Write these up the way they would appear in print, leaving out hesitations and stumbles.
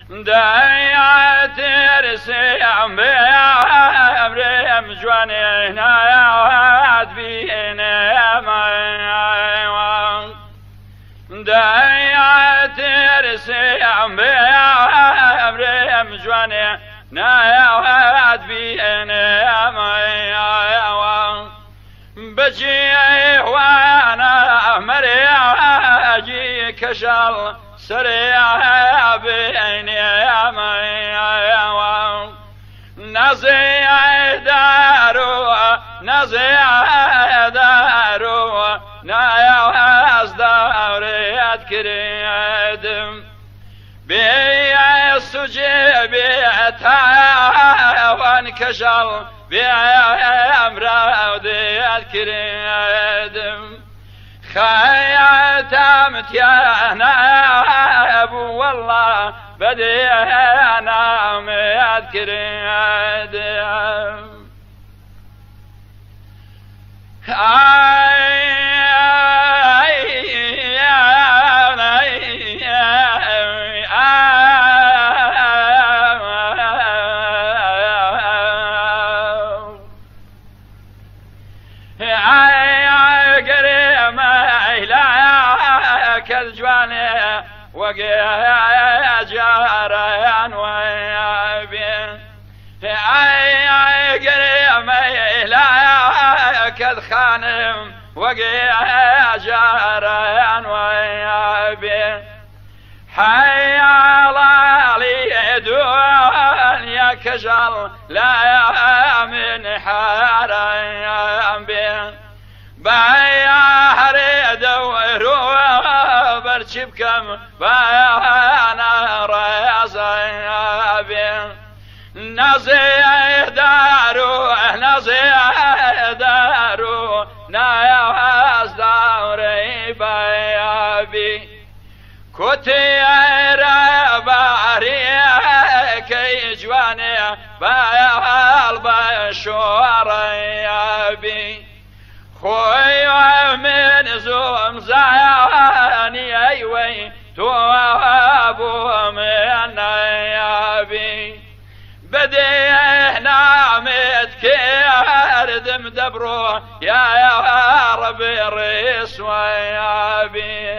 دايات رسيم بأمرهم جوانين آيات بينا دايات رسيم بأمرهم جوانين آيات بينا بجي وانا مرياجي كشل سريع بيني نزي دارو نزي دارو ناياز داريات كريدم بي سجيبي تاوان كشل بي امراو ديات كريدم خياتمت يا انا ابو والله بدي انا مذكر كالجواني وقيا جاريان ويبين اي قريم لا كالخانم وقيا جاريان ويبين حي على لي دنيا كجل لا من حارين بين بايا ريد وروح برشبكم بايا رياضي نزي دارو نزي دارو ناياز داري بايا بي كوتي رباري كي جواني بايا البشور يا بي خوي من زوم زاني ايوي توابو من يابي بدينا متكردم دبرو يا ربي الريس ويابي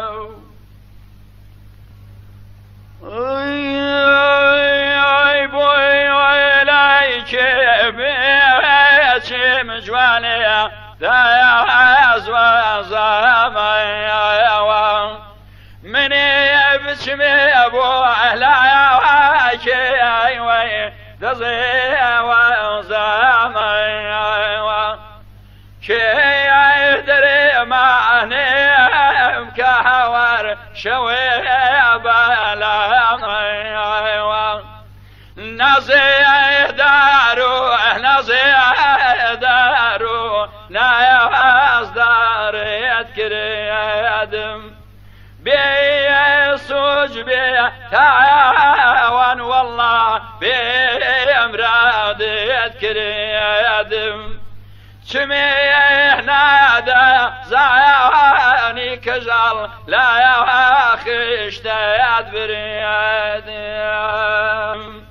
اي بوي ويلايك بيتي مجواني دايز وزامي من يبسمي ابو لايك ايوي دزي وزامي كي يدري معني كهور شوي بلا نزي دارو نزي دارو ناياز داريت كريدم بي سوج بي تعاون والله بي امراديت كريدم شمي نادى زعاني كجل لا يا اخي اشتيت بريدم